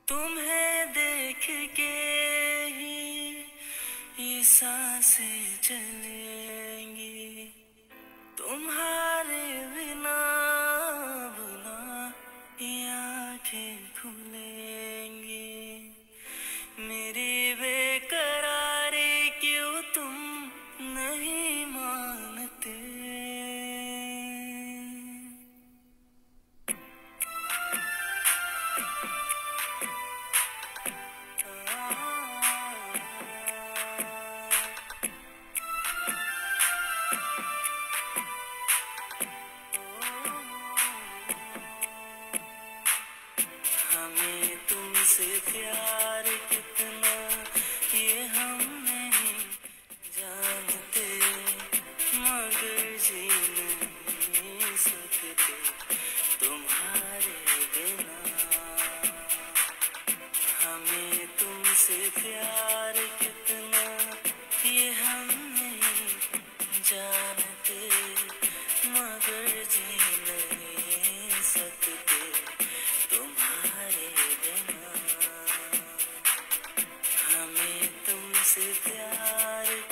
तुम्हें देख के ही ये सांसें चलेंगी, तुम्हारे बिना बुना ये आंखें खुलेंगी। मेरी बेकरारी क्यों तुम नहीं मानते? हमें तुमसे प्यार कितना ये हम नहीं जानते, मगर जी नहीं सकते तुम्हारे बिना। हमें तुमसे प्यार कितना ये हम नहीं जानते, मगर जी नहीं सकते तुम्हारे बिना। हमें तुमसे प्यार